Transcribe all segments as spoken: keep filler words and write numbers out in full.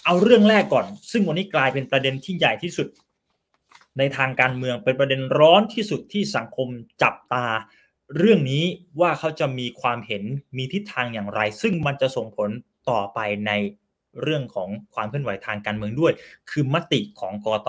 เอาเรื่องแรกก่อนซึ่งวันนี้กลายเป็นประเด็นที่ใหญ่ที่สุดในทางการเมืองเป็นประเด็นร้อนที่สุดที่สังคมจับตาเรื่องนี้ว่าเขาจะมีความเห็นมีทิศทางอย่างไรซึ่งมันจะส่งผลต่อไปในเรื่องของความเคลื่อนไหวทางการเมืองด้วยคือมติของกกต.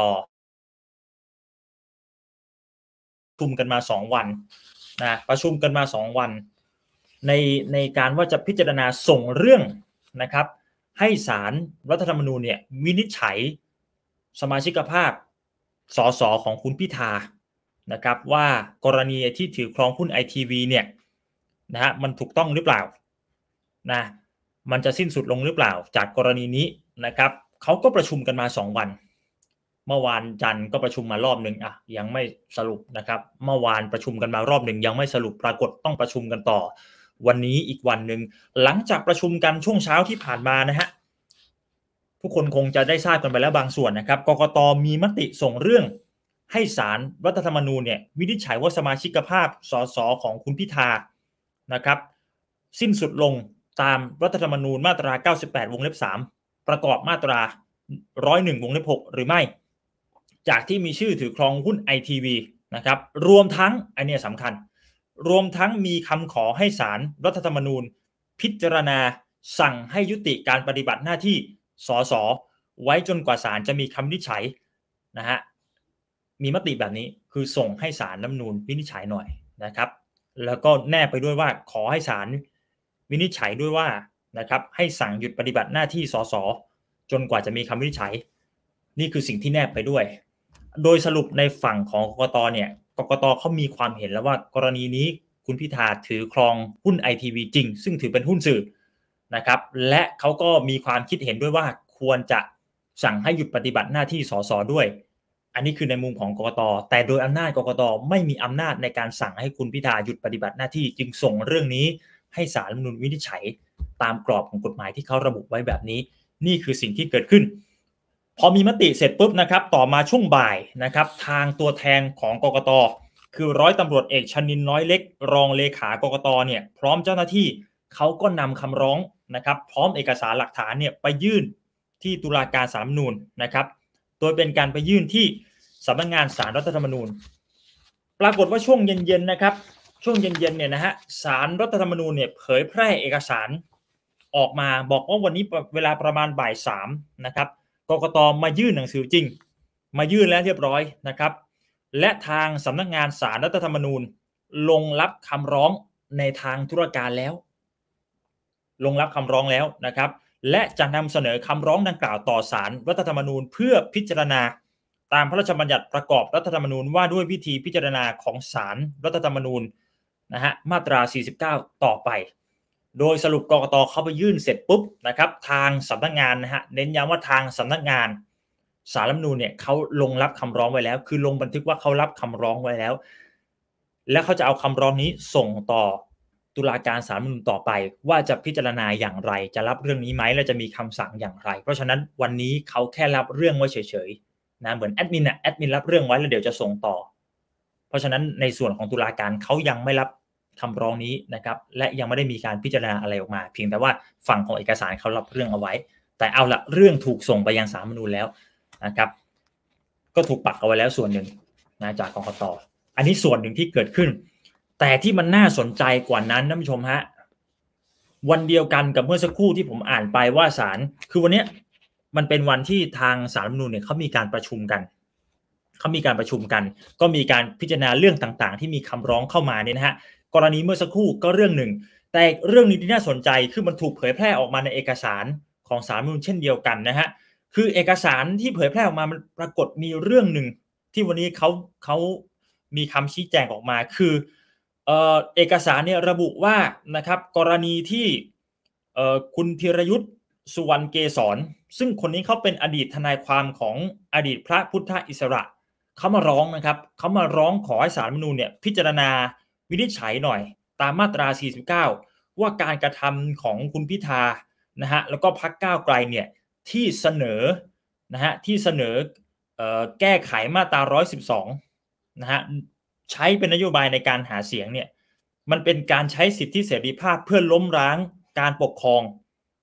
ประชุมกันมาสองวันนะประชุมกันมาสองวันในในการว่าจะพิจารณาส่งเรื่องนะครับให้ศาลรัฐธรรมนูญเนี่ยวินิจฉัยสมาชิกภาพสสของคุณพิธานะครับว่ากรณีที่ถือครองหุ้น ไอ ที วี เนี่ยนะฮะมันถูกต้องหรือเปล่านะมันจะสิ้นสุดลงหรือเปล่าจากกรณีนี้นะครับเขาก็ประชุมกันมาสองวันเมื่อวานจันทร์ก็ประชุมมารอบหนึ่งอ่ะยังไม่สรุปนะครับเมื่อวานประชุมกันมารอบหนึ่งยังไม่สรุปปรากฏต้องประชุมกันต่อวันนี้อีกวันหนึ่งหลังจากประชุมกันช่วงเช้าที่ผ่านมานะฮะทุกคนคงจะได้ทราบกันไปแล้วบางส่วนนะครับกกต.มีมติส่งเรื่องให้ศาลรัฐธรรมนูญเนี่ยวินิจฉัยว่าสมาชิกภาพสสของคุณพิธานะครับสิ้นสุดลงตามรัฐธรรมนูญมาตราเก้าสิบแปดวงเล็บสามประกอบมาตราหนึ่งร้อยเอ็ดวงเล็บหกหรือไม่จากที่มีชื่อถือครองหุ้น ไอ ที วี นะครับรวมทั้งอันนี้สำคัญรวมทั้งมีคำขอให้ศาลรัฐธรรมนูญพิจารณาสั่งให้ยุติการปฏิบัติหน้าที่สสไว้จนกว่าศาลจะมีคำวินิจฉัยนะฮะมีมติแบบนี้คือส่งให้ศาลรัฐธรรมนูญวินิจฉัยหน่อยนะครับแล้วก็แนบไปด้วยว่าขอให้ศาลวินิจฉัยด้วยว่านะครับให้สั่งหยุดปฏิบัติหน้าที่สสจนกว่าจะมีคำวินิจฉัยนี่คือสิ่งที่แนบไปด้วยโดยสรุปในฝั่งของกกต.เนี่ยกกต.เขามีความเห็นแล้วว่ากรณีนี้คุณพิธาถือครองหุ้น ไอ ที วี จริงซึ่งถือเป็นหุ้นสื่อนะครับและเขาก็มีความคิดเห็นด้วยว่าควรจะสั่งให้หยุดปฏิบัติหน้าที่สสด้วยอันนี้คือในมุมของกกต.แต่โดยอำนาจกกต.ไม่มีอำนาจในการสั่งให้คุณพิธาหยุดปฏิบัติหน้าที่จึงส่งเรื่องนี้ให้ศาลรัฐธรรมนูญวินิจฉัยตามกรอบของกฎหมายที่เขาระบุไว้แบบนี้นี่คือสิ่งที่เกิดขึ้นพอมีมติเสร็จปุ๊บนะครับต่อมาช่วงบ่ายนะครับทางตัวแทนของกกต.คือร้อยตำรวจเอกชนินทร์น้อยเล็กรองเลขากกต.เนี่ยพร้อมเจ้าหน้าที่เขาก็นำคำร้องนะครับพร้อมเอกสารหลักฐานเนี่ยไปยื่นที่ตุลาการศาลรัฐธรรมนูญนะครับโดยเป็นการไปยื่นที่สำนักงานศาลรัฐธรรมนูญปรากฏว่าช่วงเย็นๆนะครับช่วงเย็นๆเนี่ยนะฮะศาลรัฐธรรมนูญเนี่ยเผยแพร่เอกสารออกมาบอกว่าวันนี้เวลาประมาณบ่ายสามนะครับกกต.มายื่นหนังสือจริงมายื่นแล้วเรียบร้อยนะครับและทางสำนักงานศาลรัฐธรรมนูญลงรับคำร้องในทางธุรการแล้วลงรับคำร้องแล้วนะครับและจะนำเสนอคำร้องดังกล่าวต่อศาลรัฐธรรมนูญเพื่อพิจารณาตามพระราชบัญญัติประกอบรัฐธรรมนูญว่าด้วยวิธีพิจารณาของศาลรัฐธรรมนูญนะฮะมาตราสี่สิบเก้าต่อไปโดยสรุปกกต.เข้าไปยื่นเสร็จปุ๊บนะครับทางสำนักงานนะฮะเน้นย้ำว่าทางสำนักงานศาลรัฐธรรมนูญเนี่ยเขาลงรับคำร้องไว้แล้วคือลงบันทึกว่าเขารับคำร้องไว้แล้วและเขาจะเอาคำร้องนี้ส่งต่อตุลาการศาลรัฐธรรมนูญต่อไปว่าจะพิจารณาอย่างไรจะรับเรื่องนี้ไหมและจะมีคำสั่งอย่างไรเพราะฉะนั้นวันนี้เขาแค่รับเรื่องไว้เฉยๆนะเหมือนแอดมินอะแอดมินรับเรื่องไว้แล้วเดี๋ยวจะส่งต่อเพราะฉะนั้นในส่วนของตุลาการเขายังไม่รับคำร้องนี้นะครับและยังไม่ได้มีการพิจารณาอะไรออกมาเพียงแต่ว่าฝั่งของเอกสารเขารับเรื่องเอาไว้แต่เอาละเรื่องถูกส่งไปยังศาลรัฐธรรมนูญแล้วนะครับก็ถูกปักเอาไว้แล้วส่วนหนึ่งนะจากกกต.อันนี้ส่วนหนึ่งที่เกิดขึ้นแต่ที่มันน่าสนใจกว่านั้นท่านผู้ชมฮะวันเดียวกันกับเมื่อสักครู่ที่ผมอ่านไปว่าศาลคือวันนี้มันเป็นวันที่ทางศาลรัฐธรรมนูญเนี่ยเขามีการประชุมกันเขามีการประชุมกันก็มีการพิจารณาเรื่องต่างๆที่มีคำร้องเข้ามาเนี่ยนะฮะกรณีเมื่อสักครู่ก็เรื่องหนึ่งแต่เรื่องนี้ที่น่าสนใจคือมันถูกเผยแพร่ออกมาในเอกสารของศาลรัฐธรรมนูญเช่นเดียวกันนะฮะคือเอกสารที่เผยแพร่ออกมามันปรากฏมีเรื่องหนึ่งที่วันนี้เขาเขามีคำชี้แจงออกมาคือเอ่อเอกสารเนี่ยระบุว่านะครับกรณีที่เอ่อคุณธีรยุทธ์สุวรรณเกษรซึ่งคนนี้เขาเป็นอดีตทนายความของอดีตพระพุทธอิสระเขามาร้องนะครับเขามาร้องขอให้ศาลรัฐธรรมนูญเนี่ยพิจารณาวินิจฉัยหน่อยตามมาตราสี่สิบเก้าว่าการกระทำของคุณพิธานะฮะแล้วก็พรรคก้าวไกลเนี่ยที่เสนอนะฮะที่เสนอเอ่อแก้ไขมาตราหนึ่งร้อยสิบสองนะฮะใช้เป็นนโยบายในการหาเสียงเนี่ยมันเป็นการใช้สิทธิเสรีภาพเพื่อล้มล้างการปกครอง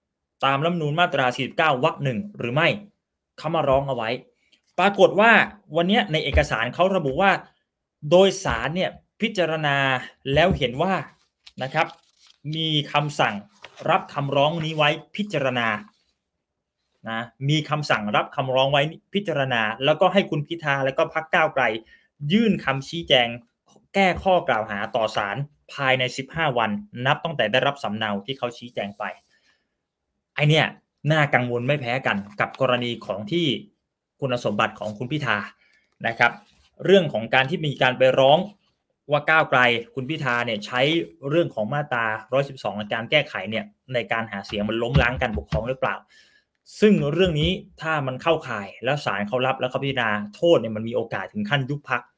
ตามรัฐธรรมนูญมาตราสี่สิบเก้าวรรคหนึ่งหรือไม่เขามาร้องเอาไว้ปรากฏว่าวันนี้ในเอกสารเขาระบุว่าโดยศาลเนี่ยพิจารณาแล้วเห็นว่านะครับมีคำสั่งรับคำร้องนี้ไว้พิจารณานะมีคำสั่งรับคำร้องไว้พิจารณาแล้วก็ให้คุณพิธาแล้วก็พรรคก้าวไกลยื่นคำชี้แจงแก้ข้อกล่าวหาต่อศาลภายในสิบห้าวันนับตั้งแต่ได้รับสำเนาที่เขาชี้แจงไปไอเนี่ยน่ากังวลไม่แพ้กันกับกรณีของที่คุณสมบัติของคุณพิธานะครับเรื่องของการที่มีการไปร้องว่าก้าวไกลคุณพิธาเนี่ยใช้เรื่องของมาตราหนึ่งร้อยสิบสองในการแก้ไขเนี่ยในการหาเสียงมันล้มล้างการปกครองหรือเปล่าซึ่งเรื่องนี้ถ้ามันเข้าข่ายแล้วศาลเขารับแล้วเขาพิจารณาโทษเนี่ยมันมีโอกาสถึงขั้นยุบพรรค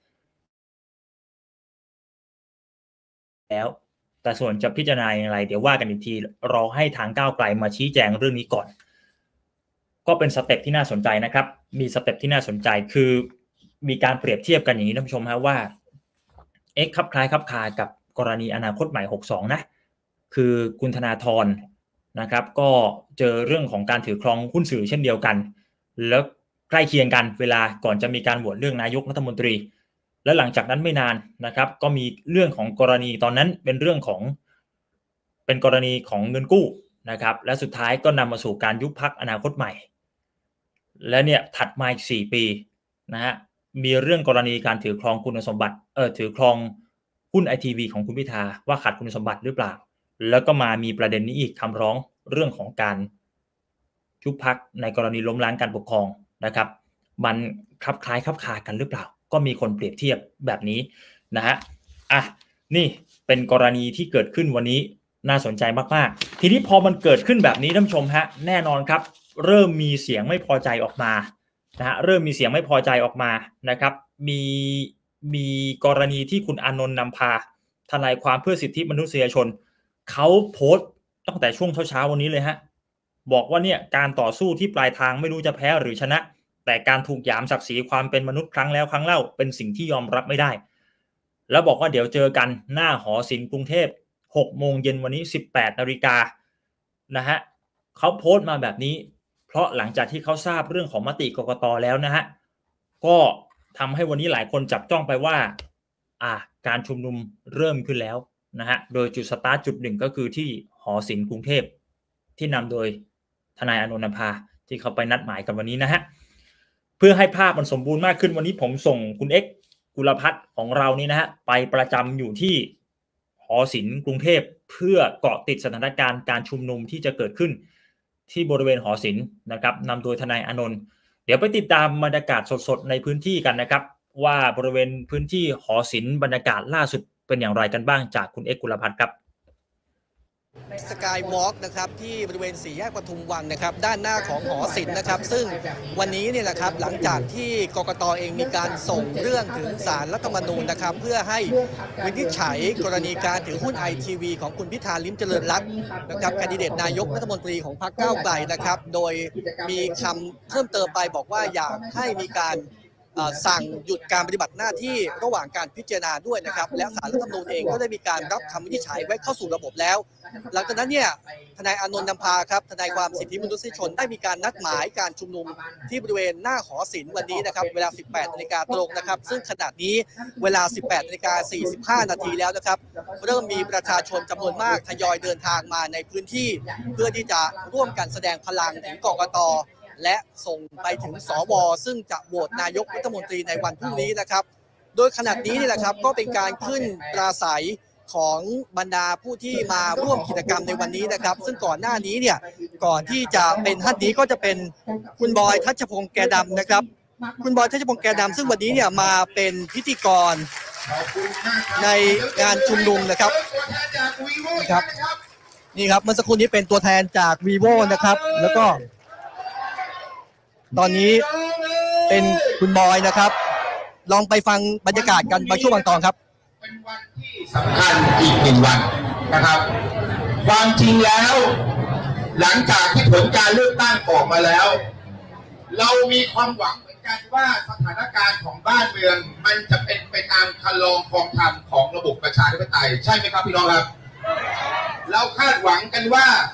แล้วแต่ส่วนจะพิจารณาอย่างไรเดี๋ยวว่ากันอีกทีรอให้ทางก้าวไกลมาชี้แจงเรื่องนี้ก่อนก็เป็นสเต็ปที่น่าสนใจนะครับมีสเต็ปที่น่าสนใจคือมีการเปรียบเทียบกันอย่างนี้ท่านผู้ชมฮะว่าเอ๊ะคลับคล้ายคลับคากับกรณีอนาคตใหม่หกสิบสองนะคือคุณธนาธรนะครับก็เจอเรื่องของการถือครองหุ้นสื่อเช่นเดียวกันแล้วใกล้เคียงกันเวลาก่อนจะมีการโหวตเรื่องนายกรัฐมนตรีและหลังจากนั้นไม่นานนะครับก็มีเรื่องของกรณีตอนนั้นเป็นเรื่องของเป็นกรณีของเงินกู้นะครับและสุดท้ายก็นำมาสู่การยุบพรรคอนาคตใหม่และเนี่ยถัดมาอีกสี่ปีนะฮะมีเรื่องกรณีการถือครองคุณสมบัติเออถือครองหุ้น ไอ ที วี ของคุณพิธาว่าขาดคุณสมบัติหรือเปล่าแล้วก็มามีประเด็นนี้อีกคำร้องเรื่องของการยุบพรรคในกรณีล้มล้างการปกครองนะครับมันคลับคล้ายคลับคากันหรือเปล่าก็มีคนเปรียบเทียบแบบนี้นะฮะอ่ะนี่เป็นกรณีที่เกิดขึ้นวันนี้น่าสนใจมากๆทีนี้พอมันเกิดขึ้นแบบนี้ท่านผู้ชมฮะแน่นอนครับเริ่มมีเสียงไม่พอใจออกมานะฮะเริ่มมีเสียงไม่พอใจออกมานะครับมีมีกรณีที่คุณอานนท์นำพาทนายความเพื่อสิทธิมนุษยชนเขาโพสต์ตั้งแต่ช่วงเช้าๆวันนี้เลยฮะบอกว่าเนี่ยการต่อสู้ที่ปลายทางไม่รู้จะแพ้หรือชนะแต่การถูกหยามศักดิ์ศรีความเป็นมนุษย์ครั้งแล้วครั้งเล่าเป็นสิ่งที่ยอมรับไม่ได้แล้วบอกว่าเดี๋ยวเจอกันหน้าหอศิลป์กรุงเทพหกโมงเย็นวันนี้สิบแปดนาฬิกานะฮะเขาโพสต์มาแบบนี้เพราะหลังจากที่เขาทราบเรื่องของมติกกต.แล้วนะฮะก็ทำให้วันนี้หลายคนจับจ้องไปว่าอ่าการชุมนุมเริ่มขึ้นแล้วนะฮะโดยจุดสตาร์ทจุดหนึ่งก็คือที่หอศิลป์กรุงเทพที่นำโดยทนายอานนท์นำพาที่เขาไปนัดหมายกันวันนี้นะฮะเพื่อให้ภาพมันสมบูรณ์มากขึ้นวันนี้ผมส่งคุณเอ็กซ์กุลพัฒน์ของเรานี่นะฮะไปประจำอยู่ที่หอศิลป์กรุงเทพเพื่อเกาะติดสถานการณ์การชุมนุมที่จะเกิดขึ้นที่บริเวณหอศิลป์นะครับนำโดยทนายอานนท์เดี๋ยวไปติดตามบรรยากาศสดๆในพื้นที่กันนะครับว่าบริเวณพื้นที่หอศิลป์บรรยากาศล่าสุดเป็นอย่างไรกันบ้างจากคุณเอ็กซ์กุลพัฒน์ครับสกายวอล์กนะครับที่บริเวณสี่แยกปทุมวันนะครับด้านหน้าของหอศิลป์นะครับซึ่งวันนี้เนี่ยแหละครับหลังจากที่กกต.เองมีการส่งเรื่องถึงศาลรัฐธรรมนูญนะครับเพื่อให้วินิจฉัยกรณีการถือหุ้น ไอ ที วี ของคุณพิธาลิ้มเจริญรัตน์นะครับแคนดิเดตนายกรัฐมนตรีของพรรคก้าวไกลนะครับโดยมีคำเพิ่มเติมไปบอกว่าอยากให้มีการสั่งหยุดการปฏิบัติหน้าที่ระหว่างการพิจารณาด้วยนะครับและศาลรัฐธรรมนูญเองก็ได้มีการรับคำวินิจฉัยไว้เข้าสู่ระบบแล้วหลังจากนั้นเนี่ยทนายอานนท์นำพาครับทนายความสิทธิมนุษยชนได้มีการนัดหมายการชุมนุมที่บริเวณหน้าหอศิลป์วันนี้นะครับเวลา สิบแปดนาฬิกาตรงนะครับซึ่งขณะนี้เวลา สิบแปดนาฬิกาสี่สิบห้านาทีแล้วนะครับเริ่มมีประชาชนจำนวนมากทยอยเดินทางมาในพื้นที่เพื่อที่จะร่วมกันแสดงพลังถึงกกต.และส่งไปถึงสวซึ่งจะโหวตนายกรัฐมนตรีในวันพรุ่งนี้นะครับโดยขณะนี้นี่แหละครับก็เป็นการขึ้นปราศัยของบรรดาผู้ที่มาร่วมกิจกรรมในวันนี้นะครับซึ่งก่อนหน้านี้เนี่ยก่อนที่จะเป็นท่านนี้ก็จะเป็นคุณบอยทัชพงษ์แกดำนะครับคุณบอยทัชพงษ์แกดำซึ่งวันนี้เนี่ยมาเป็นพิธีกรในงานชุมนุมนะครับนะครับนี่ครับเมื่อสักครู่นี้เป็นตัวแทนจาก วีโว นะครับแล้วก็ตอนนี้เป็นคุณบอยนะครับลองไปฟังบรรยากาศกันบางช่วงบางตอนครับเป็นวันที่สำคัญอีกหนึ่งวันนะครับความจริงแล้วหลังจากที่ผลการเลือกตั้งออกมาแล้วเรามีความหวังเหมือนกันว่าสถานการณ์ของบ้านเมืองมันจะเป็นไปตามคันลองครองธรรมของระบบประชาธิปไตยใช่ไหมครับพี่น้องครับเราคาดหวังกันว่า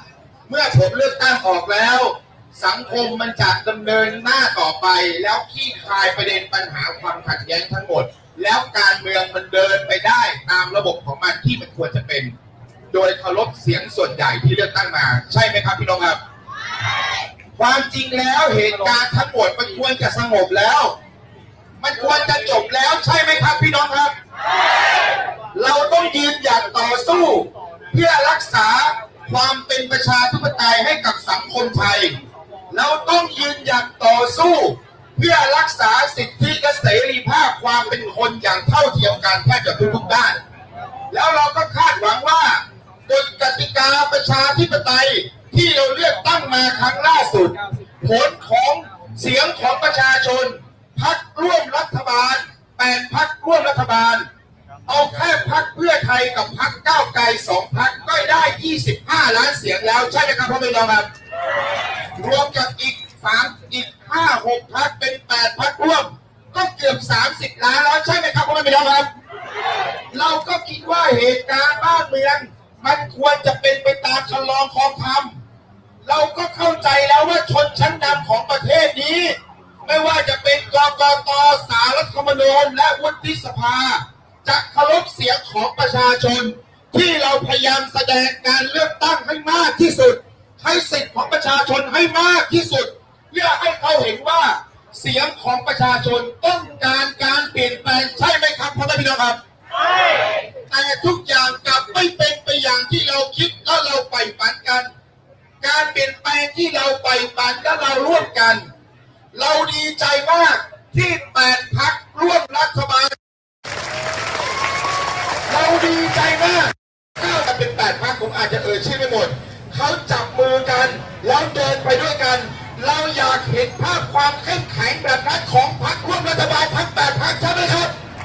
เมื่อผมเลือกตั้งออกแล้วสังคมมันจะดำเนินหน้าต่อไปแล้วคลี่คลายประเด็นปัญหาความขัดแย้งทั้งหมดแล้วการเมืองมันเดินไปได้ตามระบบของมันที่มันควรจะเป็นโดยเคารพเสียงส่วนใหญ่ที่เลือกตั้งมาใช่ไหมครับพี่น้องครับความจริงแล้วเหตุการณ์ทั้งหมดมันควรจะสงบแล้วมันควรจะจบแล้วใช่ไหมครับพี่น้องครับเราต้องยืนหยัดต่อสู้เพื่อรักษาความเป็นประชาธิปไตยให้กับสังคมไทยเราต้องยืนหยัดต่อสู้เพื่อรักษาสิทธิและเสรีภาพความเป็นคนอย่างเท่าเทียมกันแทบจะทุกๆด้านแล้วเราก็คาดหวังว่ากฎกติกาประชาธิปไตยที่เราเลือกตั้งมาครั้งล่าสุดผลของเสียงของประชาชนพรรคร่วมรัฐบาลแปดพรรคร่วมรัฐบาลเอาแค่พรรคเพื่อไทยกับพรรคก้าวไกลสองพรรคก็ได้ยี่สิบห้าล้านเสียงแล้วใช่ไหมครับพ่อแม่พี่น้องครับรวมกับอีกสามอีกห้าหกพรรคเป็นแปดพรรคร่วมก็เกือบสามสิบล้านแล้วใช่ไหมครับพ่อแม่พี่น้องครับเราก็คิดว่าเหตุการณ์บ้านเมืองมันควรจะเป็นไปตามคันลองคลองธรรมเราก็เข้าใจแล้วว่าชนชั้นนำของประเทศนี้ไม่ว่าจะเป็นกกต.ศาลรัฐธรรมนูญและวุฒิสภาจะเคารพเสียงของประชาชนที่เราพยายามแสดงการเลือกตั้งให้มากที่สุดให้สิทธิของประชาชนให้มากที่สุดเพื่อให้เขาเห็นว่าเสียงของประชาชนต้องการการเปลี่ยนแปลงใช่ไหมครับพ่อแม่พี่น้องครับใช่แต่ทุกอย่างกลับไม่เป็นไปอย่างที่เราคิดและเราใฝ่ฝันกันการเปลี่ยนแปลงที่เราใฝ่ฝันและเราร่วมกันเราดีใจมากที่แปดพรรคร่วมรัฐบาลเราดีใจมากถ้าจะเป็นแปดพรรคผมอาจจะเอ่ยชื่อไม่หมดเขาจับมือกันแล้วเดินไปด้วยกันเราอยากเห็นภาพความเข้มแข็งแบบนั้นของพรรคร่วมรัฐบาลทั้งแปดพรรคใช่ไหมครับ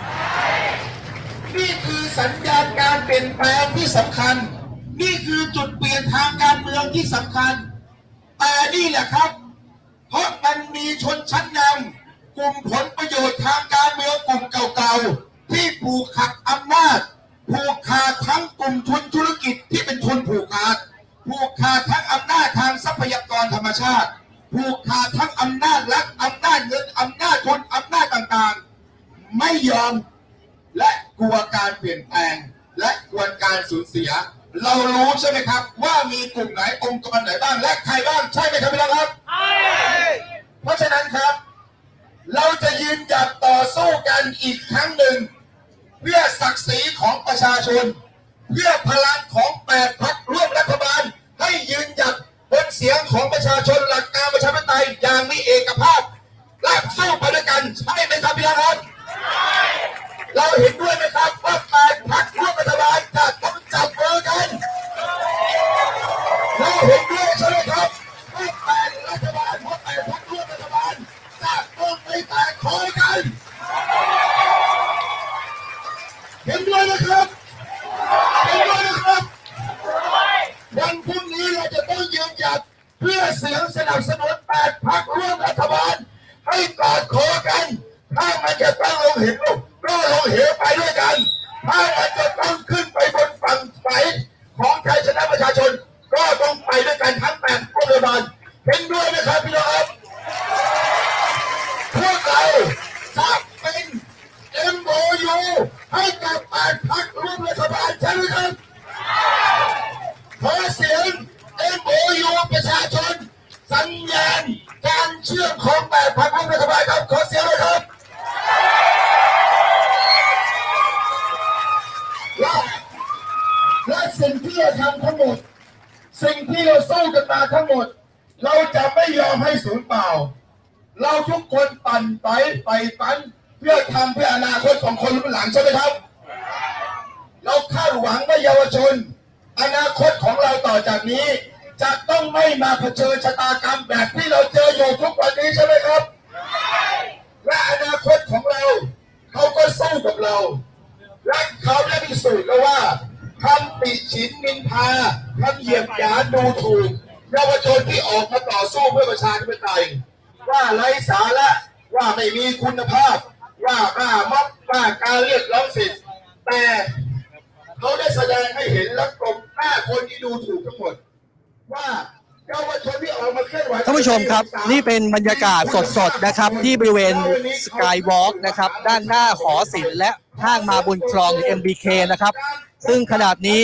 นี่คือสัญญาณการเปลี่ยนแปลงที่สำคัญนี่คือจุดเปลี่ยนทางการเมืองที่สำคัญแต่นี่แหละครับเพราะมันมีชนชั้นนำกลุ่มผลประโยชน์ทางการเมืองกลุ่มเก่าๆที่ผูกขาดอำนาจผูกขาดทั้งกลุ่มทุนธุรกิจที่เป็นทุนผูกขาดผูกขาดทั้งอำนาจทางทรัพยากรธรรมชาติผูกขาดทั้งอำนาจรัฐอำนาจเงินอำนาจทุนอำนาจต่างๆไม่ยอมและกลัวการเปลี่ยนแปลงและกลัวการสูญเสียเรารู้ใช่ไหมครับว่ามีกลุ่มไหนองค์กรไหนบ้างและใครบ้างใช่ไหมครับพี่น้องครับใช่เพราะฉะนั้นครับเราจะยืนหยัดต่อสู้กันอีกครั้งหนึ่งเพื่อศักดิ์ศรีของประชาชนเพื่อพลังของแปดพรรคร่วมรัฐบาลให้ยืนหยัดบนเสียงของประชาชนหลักการประชาธิปไตยอย่างมีเอกภาพและสู้ไปด้วยกันใช่ไหมครับพี่น้องครับเราเห็นด้วยไหมครับว่าแปดพรรคร่วมรัฐบาลจะต้องจับมือกันเราเห็นด้วยใช่ไหมครับว่าแปดรัฐบาลเพราะแปดพรรคร่วมรัฐบาลจะต้องไม่แตกคอกันเห็นด้วยนะครับเห็นด้วยนะครับวันพรุ่งนี้เราจะต้องยืนหยัดเพื่อเสียงสนับสนุนแปดพรรคร่วมรัฐบาลให้กอดคอกันถ้ามันจะต้องลงเหวก็ลงเหวไปด้วยกันถ้ามันจะต้องขึ้นไปบนฝั่งไฟของชัยชนะประชาชนก็ต้องไปด้วยกันทั้งแปดพรรครัฐบาลเห็นด้วยนะครับพี่น้องครับพวกเราจะเป็น เอ็ม โอ ยู ให้กับแปดพรรคร่วมรัฐบาลใช่ไหมครับขอเสียง เอ็ม โอ ยู ประชาชนสัญญาณการเชื่อมของแปดพรรคร่วมรัฐบาลครับขอเสียงเลยครับและและสิ่งที่เราทำทั้งหมดสิ่งที่เราสู้กันมาทั้งหมดเราจะไม่ยอมให้สูญเปล่าเราทุกคนปั่นไปไปฝันเพื่อทำเพื่ออนาคตของคนรุ่นหลังใช่ไหมครับเราคาดหวังว่าเยาวชนอนาคตของเราต่อจากนี้จะต้องไม่มาเผชิญชะตากรรมแบบที่เราเจออยู่ทุกวันนี้ใช่ไหมครับและอนาคตของเราเขาก็สู้กับเราและเขาได้พิสูจน์แล้วว่าคำติฉินนินทาคำเหยียดหยามดูถูกเยาวชนที่ออกมาต่อสู้เพื่อประชาธิปไตยว่าไร้สาระว่าไม่มีคุณภาพว่าบ้าม็อบว่าการเรียกร้องสิทธิ์แต่เขาได้แสดงให้เห็นและกลบหน้าคนที่ดูถูกทั้งหมดว่าเยาวชนที่ออกมาเคลื่อนไหวท่านผู้ชมครับนี่เป็นบรรยากาศสดๆนะครับที่บริเวณสกายวอล์กนะครับด้านหน้าหอศิลป์และห้างมาบุญครองหรือ เอ็ม บี เค นะครับซึ่งขนาดนี้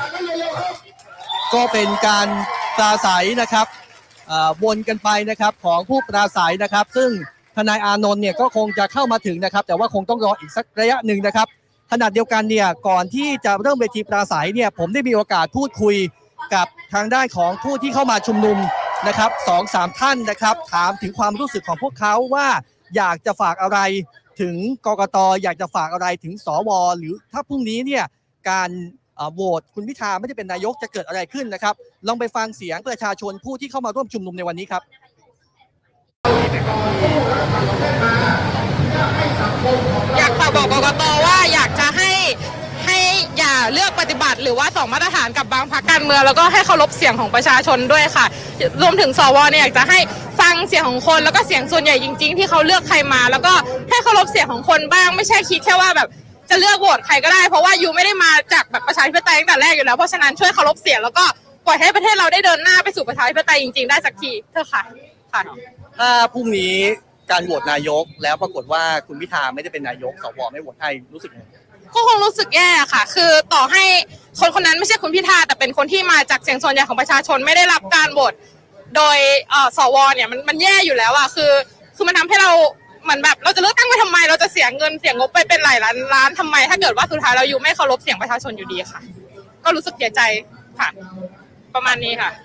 ก็เป็นการปราศัยนะครับวนกันไปนะครับของผู้ปราศัยนะครับซึ่งทนายอานนท์เนี่ยก็คงจะเข้ามาถึงนะครับแต่ว่าคงต้องรออีกสักระยะหนึ่งนะครับขณะเดียวกันเนี่ยก่อนที่จะเริ่มเวทีปราศัยเนี่ยผมได้มีโอกาสพูดคุยกับทางด้านของผู้ที่เข้ามาชุมนุมนะครับสองสามท่านนะครับถามถึงความรู้สึกของพวกเขาว่าอยากจะฝากอะไรถึงกกต.อยากจะฝากอะไรถึงสว.หรือถ้าพรุ่งนี้เนี่ยการโหวตคุณพิธาไม่ได้เป็นนายกจะเกิดอะไรขึ้นนะครับลองไปฟังเสียงประชาชนผู้ที่เข้ามาร่วมชุมนุมในวันนี้ครับอยากฝากบอกกกต.ว่าอยากจะให้ให้อย่าเลือกปฏิบัติหรือว่าสองมาตรฐานกับบางพรรคการเมืองแล้วก็ให้เคารพเสียงของประชาชนด้วยค่ะรวมถึงสว.เนี่ยอยากจะให้ฟังเสียงของคนแล้วก็เสียงส่วนใหญ่จริงๆที่เขาเลือกใครมาแล้วก็ให้เคารพเสียงของคนบ้างไม่ใช่คิดแค่ว่าแบบจะเลือกโหวตใครก็ได้เพราะว่ายูไม่ได้มาจากแบบประชาธิปไตยตั้งแต่แรกอยู่แล้วเพราะฉะนั้นช่วยเคารพเสียงแล้วก็ปล่อยให้ประเทศเราได้เดินหน้าไปสู่ประชาธิปไตยจริงๆได้สักทีเถอะค่ะค่ะถ้าพรุ่งนี้การโหวตนายกแล้วปรากฏว่าคุณพิธาไม่ได้เป็นนายกสว.ไม่โหวตให้รู้สึกยังไงก็คงรู้สึกแย่ค่ะคือต่อให้คนคนนั้นไม่ใช่คุณพิธาแต่เป็นคนที่มาจากเสียงส่วนใหญ่ของประชาชนไม่ได้รับการโหวตโดยสว.เนี่ยมันมันแย่อยู่แล้วอ่ะคือคือมันทำให้เราเหมือนแบบเราจะเลือกตั้งไปทำไมเราจะเสียเงินเสียงบไปเป็นหลายล้านล้านทำไมถ้าเกิดว่าสุดท้ายเราอยู่ไม่เคารพเสียงประชาชนอยู่ดีค่ะก็รู้สึกเสียใจค่ะประมาณนี้ค่ะ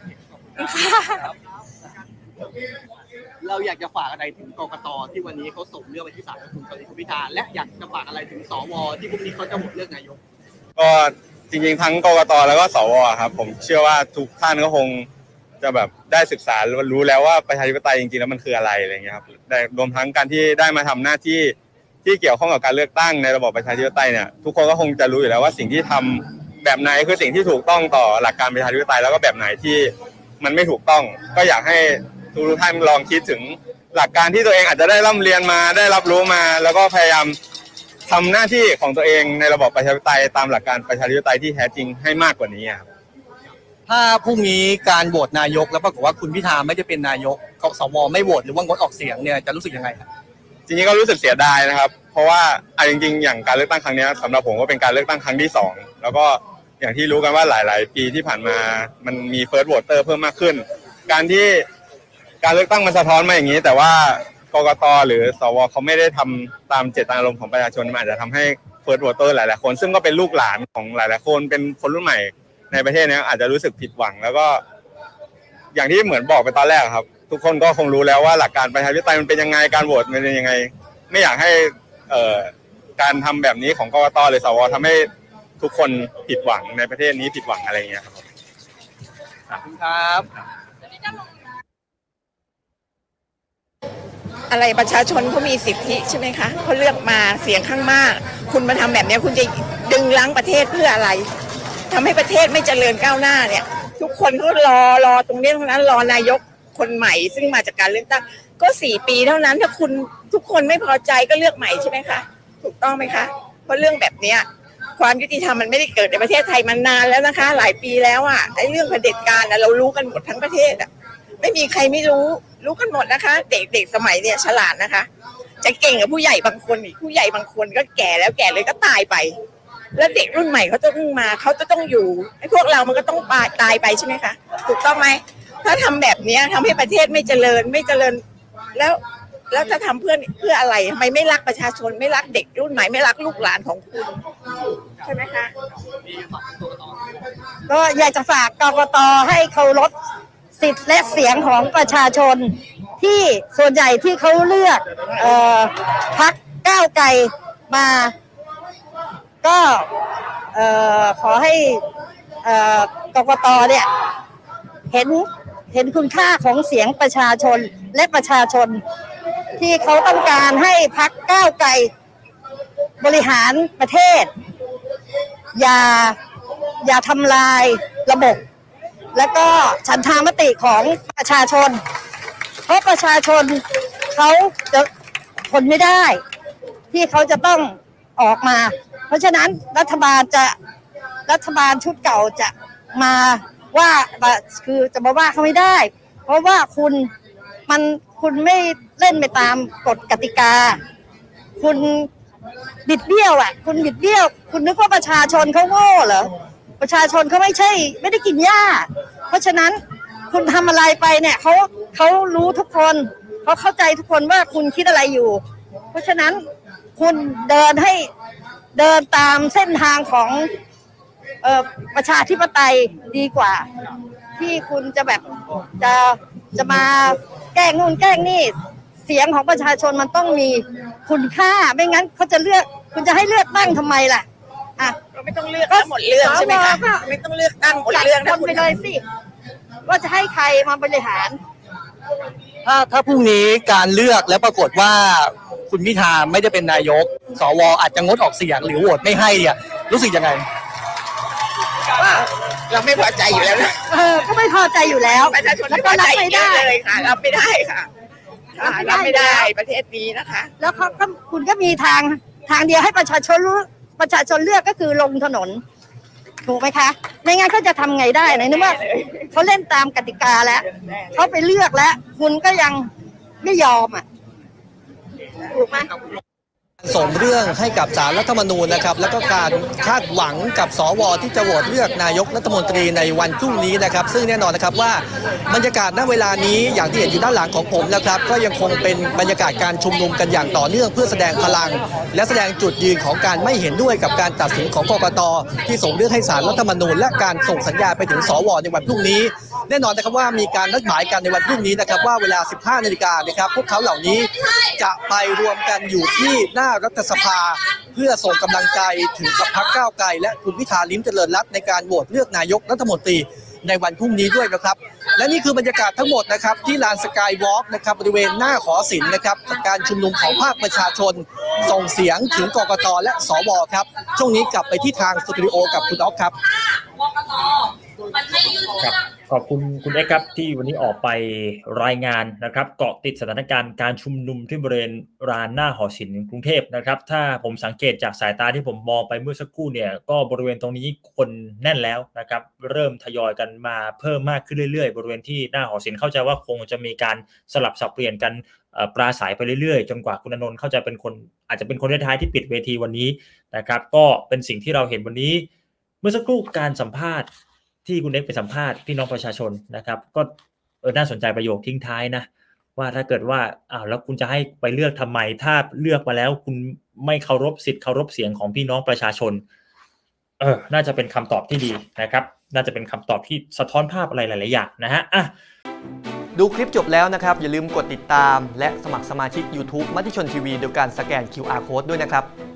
เราอยากจะฝากอะไรถึงกกต.ที่วันนี้เขาส่งเรื่องไปที่ศาลรัฐธรรมนูญคุณพิธาและอยากจะฝากอะไรถึงสว.ที่พรุ่งนี้เขาจะโหวตเลือกนายกก็จริงๆทั้งกกต.แล้วก็สว.ครับผมเชื่อว่าทุกท่านก็คงจะแบบได้ศึกษารู้แล้วว่าประชาธิปไตยจริงๆแล้วมันคืออะไรอะไรเงี้ยครับได้รวมทั้งการที่ได้มาทำหน้าที่ที่เกี่ยวข้องกับการเลือกตั้งในระบอบประชาธิปไตยเนี่ยทุกคนก็คงจะรู้อยู่แล้วว่าสิ่งที่ทำแบบไหนคือสิ่งที่ถูกต้องต่อหลักการประชาธิปไตยแล้วก็แบบไหนที่มันไม่ถูกต้องก็อยากให้ทุกท่านลองคิดถึงหลักการที่ตัวเองอาจจะได้ร่ำเรียนมาได้รับรู้มาแล้วก็พยายามทำหน้าที่ของตัวเองในระบอบประชาธิปไตยตามหลักการประชาธิปไตยที่แท้จริงให้มากกว่านี้ครับถ้าพรุ่งนี้การโหวตนายกแล้วปรากฏว่าคุณพิธาไม่ได้เป็นนายกสว.ไม่โหวตหรือว่างดออกเสียงเนี่ยจะรู้สึกยังไงครับจริงๆก็รู้สึกเสียดายนะครับเพราะว่าเอาจริงๆอย่างการเลือกตั้งครั้งนี้สำหรับผมก็เป็นการเลือกตั้งครั้งที่สองแล้วก็อย่างที่รู้กันว่าหลายๆปีที่ผ่านมามันมีเฟิร์สโหวตเตอร์เพิ่มมากขึ้นการที่การเลือกตั้งมันสะท้อนมาอย่างนี้แต่ว่ากกต.หรือสว.เขาไม่ได้ทำตามเจตนารมณ์ของประชาชนมันอาจจะทำให้เฟิร์สโหวตเตอร์หลายๆคนซึ่งก็เป็นลูกหลานของหลายๆคนเป็นคนรุ่นใหม่ในประเทศนี้อาจจะรู้สึกผิดหวังแล้วก็อย่างที่เหมือนบอกไปตอนแรกครับทุกคนก็คงรู้แล้วว่าหลักการประชาธิปไตยมันเป็นยังไงการโหวตมันเป็นยังไงไม่อยากให้เอ่อการทำแบบนี้ของกกต.หรือสว.ทำให้ทุกคนผิดหวังในประเทศนี้ผิดหวังอะไรอย่างเงี้ยครับขอบคุณครับอะไรประชาชนเขามีสิทธิใช่ไหมคะเขาเลือกมาเสียงข้างมากคุณมาทำแบบนี้คุณจะดึงล้างประเทศเพื่ออะไรทำให้ประเทศไม่เจริญก้าวหน้าเนี่ยทุกคนเขารอรอตรงนี้เท่านั้นรอนายกคนใหม่ซึ่งมาจากการเลือกตั้งก็สี่ปีเท่านั้นถ้าคุณทุกคนไม่พอใจก็เลือกใหม่ใช่ไหมคะถูกต้องไหมคะเพราะเรื่องแบบเนี้ยความยุติธรรมมันไม่ได้เกิดในประเทศไทยมานานแล้วนะคะหลายปีแล้วอ่ะไอ้เรื่องเผด็จการเรารู้กันหมดทั้งประเทศอ่ะไม่มีใครไม่รู้รู้กันหมดนะคะเด็กๆสมัยเนี่ยฉลาดนะคะจะเก่งกับผู้ใหญ่บางคนอีกผู้ใหญ่บางคนก็แก่แล้วแก่เลยก็ตายไปแล้วเด็กรุ่นใหม่เขาจะต้องมาเขาจะต้องอยู่ไอ้พวกเรามันก็ต้องตายไปใช่ไหมคะถูกต้องไหมถ้าทำแบบนี้ทำให้ประเทศไม่เจริญไม่เจริญแล้วแล้วจะทำเพื่อเพื่ออะไรทำไมไม่รักประชาชนไม่รักเด็กรุ่นใหม่ไม่รักลูกหลานของคุณใช่ไหมคะก็อยากจะฝากกกต.ให้เคารพสิทธิ์และเสียงของประชาชนที่ส่วนใหญ่ที่เขาเลือกเอ่อพรรคก้าวไกลมาก็เอ่อขอให้เอ่อกกต.เนี่ยเห็นเห็นคุณค่าของเสียงประชาชนและประชาชนที่เขาต้องการให้พรรคก้าวไกลบริหารประเทศอย่าอย่าทำลายระบบแล้วก็ฉันทามติของประชาชนเพราะประชาชนเขาจะทนไม่ได้ที่เขาจะต้องออกมาเพราะฉะนั้นรัฐบาลจะรัฐบาลชุดเก่าจะมาว่าคือจะมาว่าเขาไม่ได้เพราะว่าคุณมันคุณไม่เล่นไปตามกฎกติกาคุณบิดเบี้ยวอ่ะคุณบิดเบี้ยวคุณนึกว่าประชาชนเขาโง่เหรอประชาชนเขาไม่ใช่ไม่ได้กินหญ้าเพราะฉะนั้นคุณทำอะไรไปเนี่ยเขาเขารู้ทุกคนเขาเข้าใจทุกคนว่าคุณคิดอะไรอยู่เพราะฉะนั้นคุณเดินให้เดินตามเส้นทางของเอ่อประชาธิปไตยดีกว่าที่คุณจะแบบจะจะมาแกล้งนู่นแกล้งนี่เสียงของประชาชนมันต้องมีคุณค่าไม่งั้นเขาจะเลือกคุณจะให้เลือกตั้งทำไมล่ะอ่ะเราไม่ต้องเลือกหมดเรื่องใช่ไหมคะไม่ต้องเลือกตั้งหมดเรื่องนะคุณไปเลยสิว่าจะให้ใครมาบริหารถ้าถ้าพรุ่งนี้การเลือกแล้วปรากฏว่าคุณพิธาไม่ได้เป็นนายกสวอาจจะงดออกเสียงหรือโหวตไม่ให้เนี่ยรู้สึกยังไงว่าเราไม่พอใจอยู่แล้วนะเออก็ไม่พอใจอยู่แล้วประชาชนไม่พอใจไม่ได้เลยค่ะรับไม่ได้ค่ะรับไม่ได้ประเทศนี้นะคะแล้วเขาคุณก็มีทางทางเดียวให้ประชาชนรู้ประชาชนเลือกก็คือลงถนนถูกไหมคะไม่งั้นเขาจะทำไงได้ในนึกว่าเขาเล่นตามกติกาแล้วเขาไปเลือกแล้วคุณก็ยังไม่ยอมอ่ะถูกไหมส่งเรื่องให้กับศาลรัฐธรรมนูญนะครับแล้วก็การคาดหวังกับสวที่จะโหวตเลือกนายกรัฐมนตรีในวันพรุ่งนี้นะครับซึ่งแน่นอนนะครับว่าบรรยากาศณเวลานี้อย่างที่เห็นอยู่ด้านหลังของผมนะครับก็ยังคงเป็นบรรยากาศการชุมนุมกันอย่างต่อเนื่องเพื่อแสดงพลังและแสดงจุดยืนของการไม่เห็นด้วยกับการตัดสินของกกต.ที่ส่งเรื่องให้ศาลรัฐธรรมนูญและการส่งสัญญาณไปถึงสวในวันพรุ่งนี้แน่นอนนะครับว่ามีการนัดหมายกันในวันพรุ่งนี้นะครับว่าเวลา สิบห้านาฬิกานะครับพวกเขาเหล่านี้จะไปรวมกันอยู่ที่หน้ารัฐสภาเพื่อส่งกำลังใจถึงกับพรรคก้าวไกลและคุณพิธาลิ้มเจริญรัตน์ในการโหวตเลือกนายกรัฐมนตรีในวันพรุ่งนี้ด้วยนะครับและนี่คือบรรยากาศทั้งหมดนะครับที่ลานสกายวอล์กนะครับบริเวณหน้าหอศิลป์นะครับกับการชุมนุมของภาคประชาชนส่งเสียงถึงกกต.และสวครับช่วงนี้กลับไปที่ทางสตูดิโอกับคุณอ๊อฟครับครับขอบคุณคุณเอกครับที่วันนี้ออกไปรายงานนะครับเกาะติดสถานการณ์การชุมนุมที่บริเวณลานหน้าหอศิลป์กรุงเทพนะครับถ้าผมสังเกตจากสายตาที่ผมมองไปเมื่อสักครู่เนี่ยก็บริเวณตรงนี้คนแน่นแล้วนะครับเริ่มทยอยกันมาเพิ่มมากขึ้นเรื่อยๆบริเวณที่หน้าหอศิลป์เข้าใจว่าคงจะมีการสลับสับเปลี่ยนกันปราศัยไปเรื่อยๆจนกว่าคุณณนท์เข้าใจเป็นคนอาจจะเป็นคนท้ายที่ปิดเวทีวันนี้นะครับก็เป็นสิ่งที่เราเห็นวันนี้เมื่อสักครู่การสัมภาษณ์ที่คุณเอกไปสัมภาษณ์พี่น้องประชาชนนะครับก็เออน่าสนใจประโยคทิ้งท้ายนะว่าถ้าเกิดว่าอ้าวแล้วคุณจะให้ไปเลือกทำไมถ้าเลือกมาแล้วคุณไม่เคารพสิทธิ์เคารพเสียงของพี่น้องประชาชนเออน่าจะเป็นคำตอบที่ดีนะครับน่าจะเป็นคำตอบที่สะท้อนภาพอะไรหลายๆอย่างนะฮะอ่ะดูคลิปจบแล้วนะครับอย่าลืมกดติดตามและสมัครสมาชิก YouTube มติชนทีวีโดยการสแกน คิว อาร์ Code ด้วยนะครับ